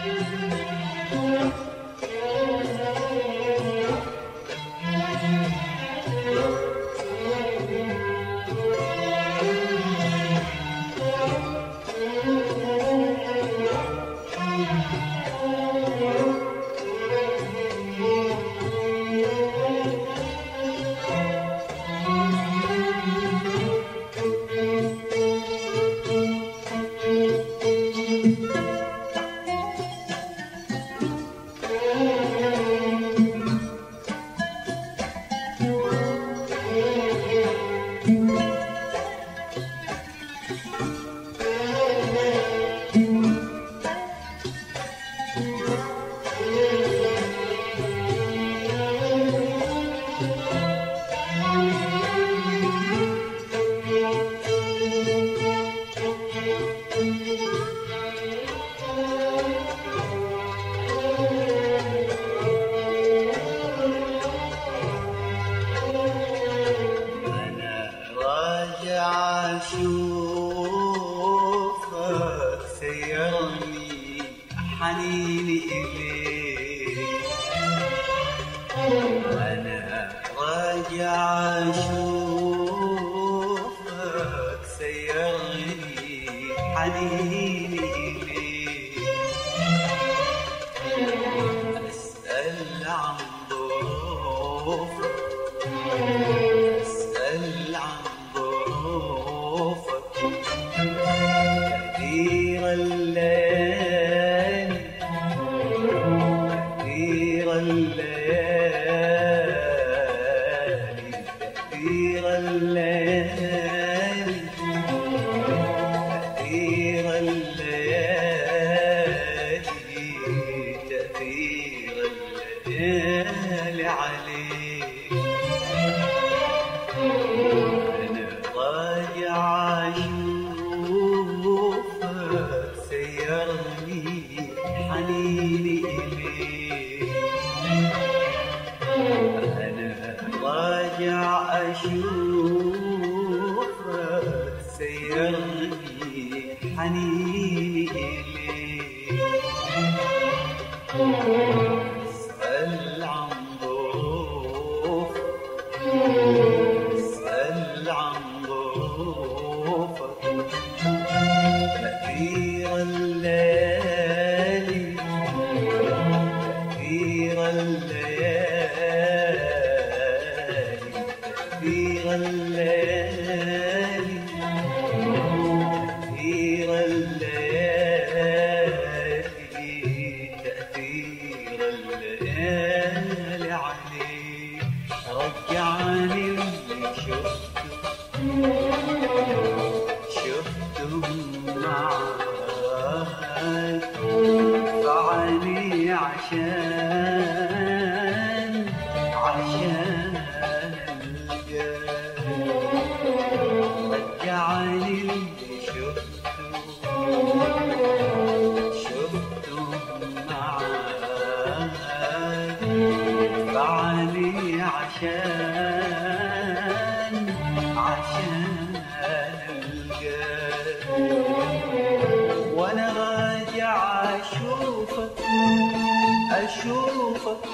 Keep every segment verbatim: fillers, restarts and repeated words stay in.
أشوفك سيرني حنيني إليك، أنا راجع أشوفك سيرني حنيني إليك، أسأل عن ظروفك، أسأل عن ظروفك، كثير الليالي كثير الليالي كثير الليالي كثير الليالي كثير الليالي عليك، أنا راجع أشوفك سيرني حنيني إليك، أنا راجع أشوفك سيرني حنيني إليك، أسأل عن ظروفك، أسأل عن ظروفك، كثير الليالي كثير الليالي كثير الليالي كثير الليالي كثير الليالي عليك، رجعني اللي شفته شفته معاك، فعني عشان عشان القاك، رجعني اللي شفته شفته معاك، فعني عشان عشان القاك، وانا راجع اشوفك اشوفك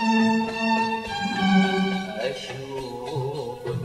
اشوفك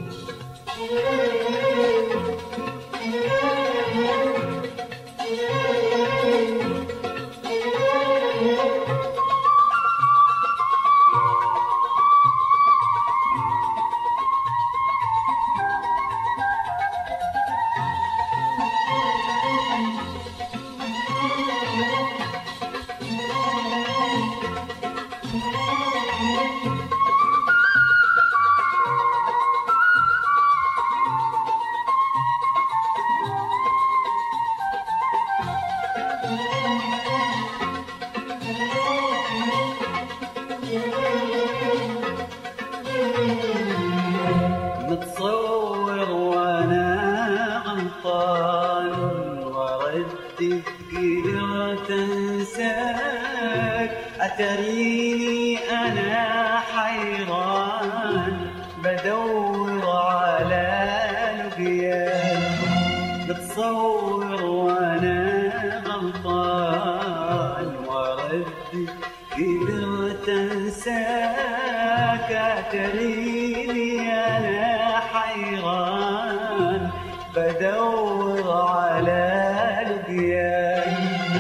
متصور وانا غلطان وردت قدرت انساك، اتريني انا حيران بدور على لقياك، متصور وانا غلطان وردت وردي قدرت انساك اتريني انا حيران بدور على لقياك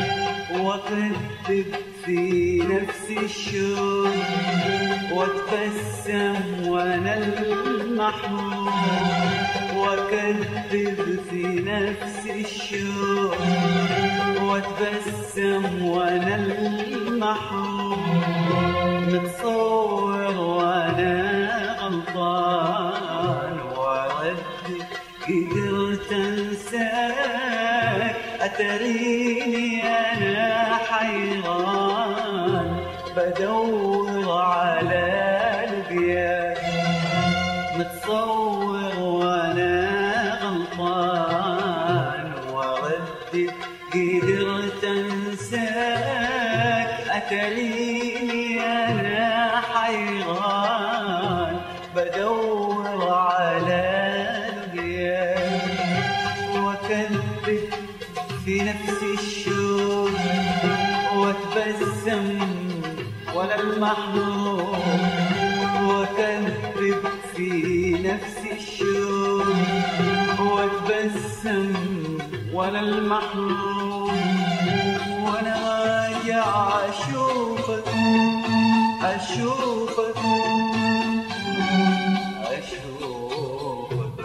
واكذب في نفسي الشوق واتبسم وانا المحروم واكذب في نفسي الشوق واتبسم وانا المحروم متصور وانا غلطان وردي قدرت انساك اتريني انا حيران بدور على لقياك متصور وانا غلطان وردي قدرت انساك اتريني انا حيران بدور على لقياك واكذب في نفسي الشوق واتبسم ولا المحروم واكذب في نفسي الشوق واتبسم ولا المحروم وانا راجع اشوفك اشوفك اشوفك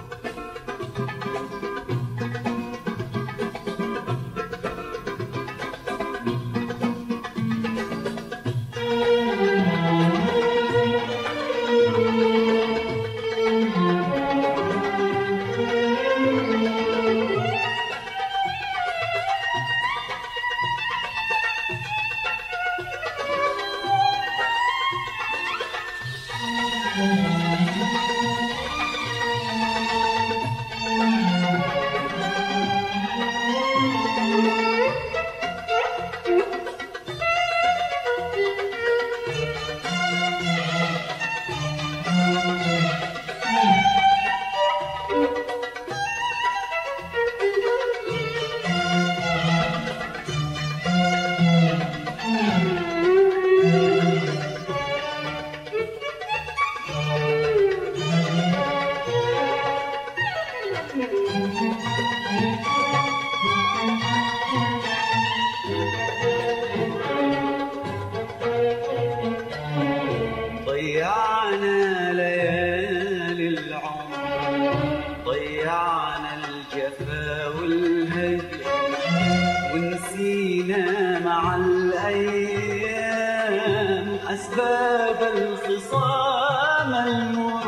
ضيعنا ليالي العمر ضيعنا الجفا والهجر ونسينا مع الأيام أسباب الخصام المر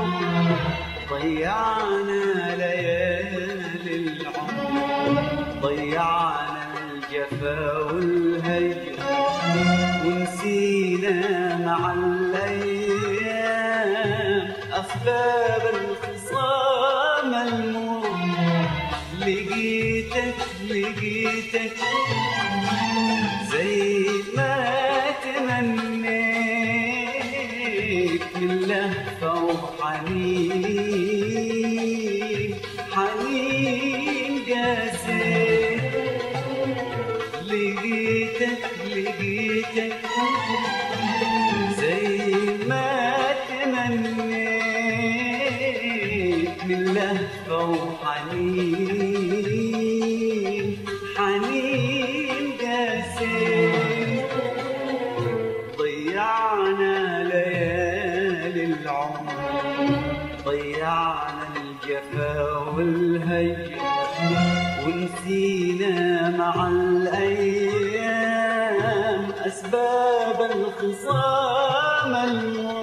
ضيعنا ليالي العمر ضيعنا الجفا والهجر ونسينا مع الأيام أسباب الخصام المر لقيتك لقيتك زي ما تمنيت من لهفة وحنين حنين قاسيت لقيتك لقيتك زي ما تمنيت من لهفة وحنين حنين قاسيت ضيعنا ليالي العمر ضيعنا الجفا والهجر ونسينا مع الأيام أسباب الخصام المر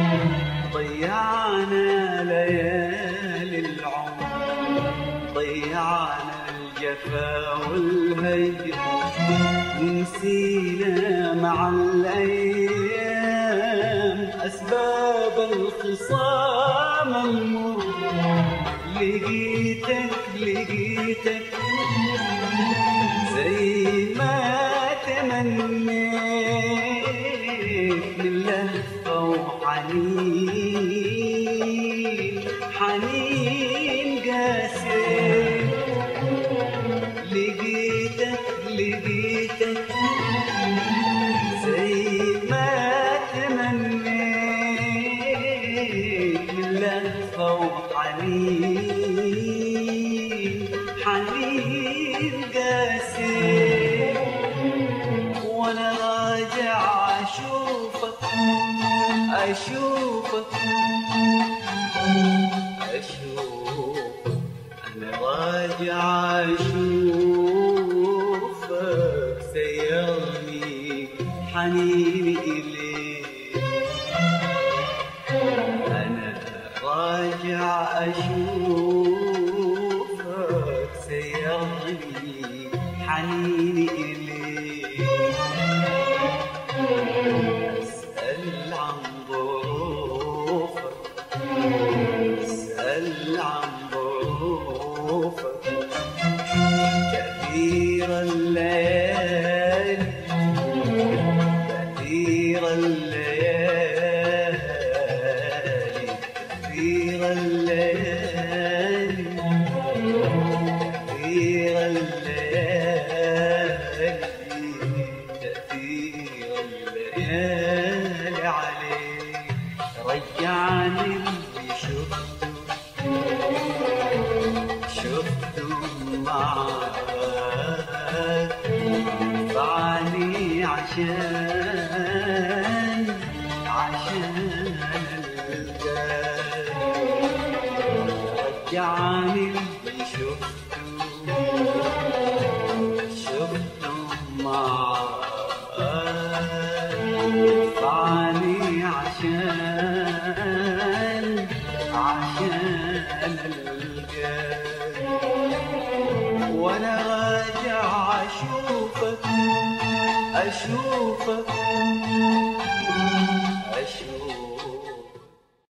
ضيعنا ليالي العمر ضيعنا الجفا والهجر ونسينا مع الأيام أسباب الخصام المر لقيتك لقيتك زي ما تمنيت من لهفة وحنين حنين قاسيت لقيتك لقيتك زي ما تمنيت من لهفة وحنين، حنين قاسي وانا راجع اشوفك اشوفك اشوفك انا راجع اشوفك سيرني حنيني اليك، انا راجع اشوفك سيرني حنيني اليك، اسال عن ظروفك اسال عن ظروفك، كثير الليالي كثير الليالي كثير الليالي كثير الليالي كثير الليالي عليك، رجعني اللي شفته شفته معاك، فعني عشان عشان القاك، رجعني اللي شفته شفته معاك، فعني عشان عشان القاك، وانا راجع اشوفك اشوفك